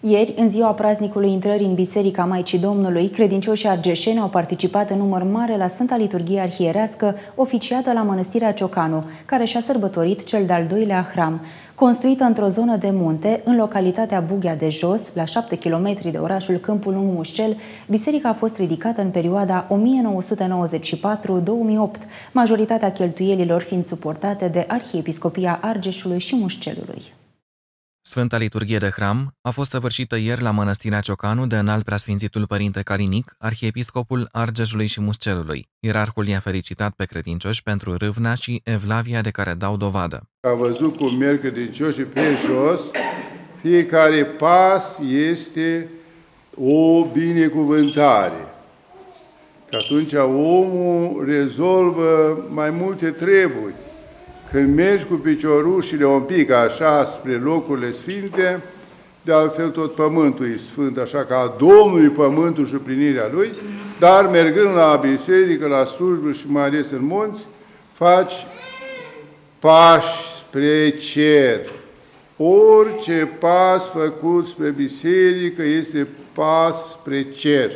Ieri, în ziua praznicului intrării în Biserica Maicii Domnului, credincioșii argeșeni au participat în număr mare la Sfânta Liturghie Arhierească, oficiată la Mănăstirea Ciocanu, care și-a sărbătorit cel de-al doilea hram. Construită într-o zonă de munte, în localitatea Bughea de Jos, la 7 km de orașul Câmpul Lung Mușcel, biserica a fost ridicată în perioada 1994-2008, majoritatea cheltuielilor fiind suportate de Arhiepiscopia Argeșului și Mușcelului. Sfânta Liturghie de Hram a fost săvârșită ieri la Mănăstirea Ciocanu de Înalt Preasfințitul Părinte Calinic, Arhiepiscopul Argeșului și Mușcelului. Ierarhul i-a felicitat pe credincioși pentru râvna și evlavia de care dau dovadă. A văzut cum merg credincioșii pe jos, fiecare pas este o binecuvântare. Că atunci omul rezolvă mai multe treburi. Când mergi cu piciorușile un pic așa spre locurile sfinte, de altfel tot pământul e sfânt, așa ca Domnului pământul și plinirea lui, dar mergând la biserică, la slujbă și mai ales în munți, faci pași spre cer. Orice pas făcut spre biserică este pas spre cer.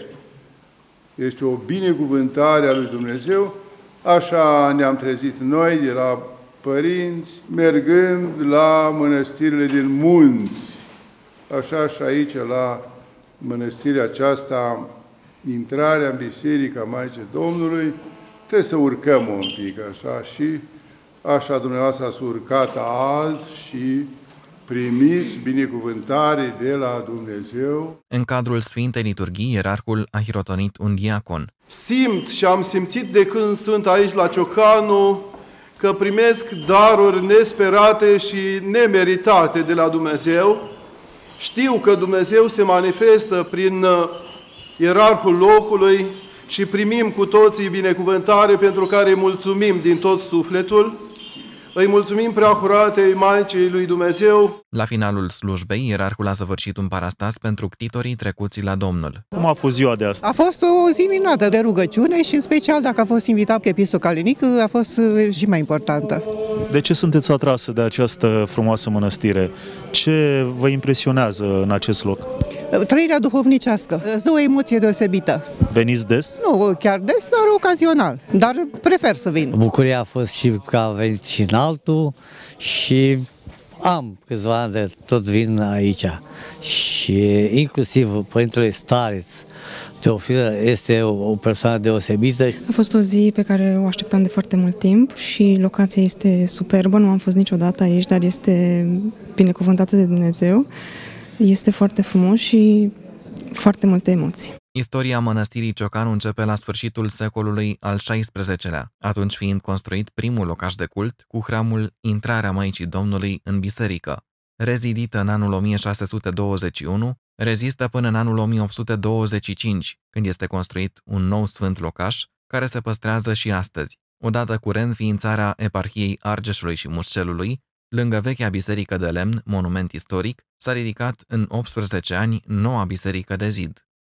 Este o binecuvântare a lui Dumnezeu. Așa ne-am trezit noi de la părinți, mergând la mănăstirile din munți. Așa și aici, la mănăstirea aceasta, intrarea în Biserica Maicii Domnului, trebuie să urcăm un pic, așa, și așa dumneavoastră ați urcat azi și primiți binecuvântare de la Dumnezeu. În cadrul Sfintei Liturghii, ierarhul a hirotonit un diacon. Simt și am simțit de când sunt aici la Ciocanu că primesc daruri nesperate și nemeritate de la Dumnezeu. Știu că Dumnezeu se manifestă prin ierarhul locului și primim cu toții binecuvântare pentru care îi mulțumim din tot sufletul. Îi mulțumim Preacuratei Maicii lui Dumnezeu. La finalul slujbei, ierarhul a săvârșit un parastas pentru ctitorii trecuți la Domnul. Cum a fost ziua de astăzi? A fost o zi minunată de rugăciune și în special dacă a fost invitat Episcopul Calinic, a fost și mai importantă. De ce sunteți atrasă de această frumoasă mănăstire? Ce vă impresionează în acest loc? Trăirea duhovnicească. Îți dă o emoție deosebită. Veniți des? Nu chiar des, dar ocazional. Dar prefer să vin. Bucuria a fost și că a venit și în altul și am câțiva ani de tot vin aici. Și inclusiv Părintele Stareț Teofilă este o persoană deosebită. A fost o zi pe care o așteptam de foarte mult timp și locația este superbă. Nu am fost niciodată aici, dar este binecuvântată de Dumnezeu. Este foarte frumos și foarte multe emoții. Istoria mănăstirii Ciocanu începe la sfârșitul secolului al XVI-lea, atunci fiind construit primul locaș de cult cu hramul Intrarea Maicii Domnului în biserică. Rezidită în anul 1621, rezistă până în anul 1825, când este construit un nou sfânt locaș, care se păstrează și astăzi. Odată cu reînființarea eparhiei Argeșului și Mușcelului, lângă vechea biserică de lemn, monument istoric, s-a ridicat în 18 ani noua biserică de zid.